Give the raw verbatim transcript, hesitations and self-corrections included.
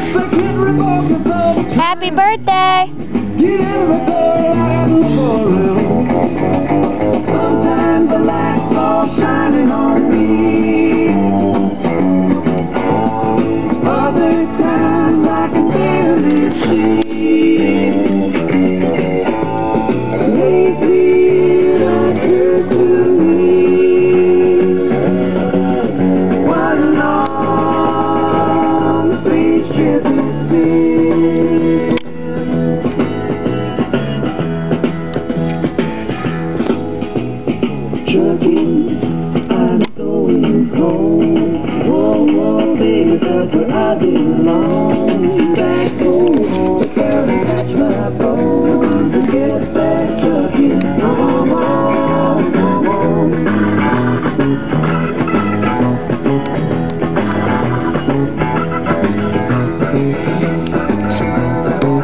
Happy birthday! Sometimes the light's all shining on me. Other times I can barely see. Lately it occurs to me, what a long, strange trip it's been. Trucking, I'm going home. Whoa, whoa, baby, that's where I belong. Back home, so come and catch my bones and get back trucking. Come on, come on.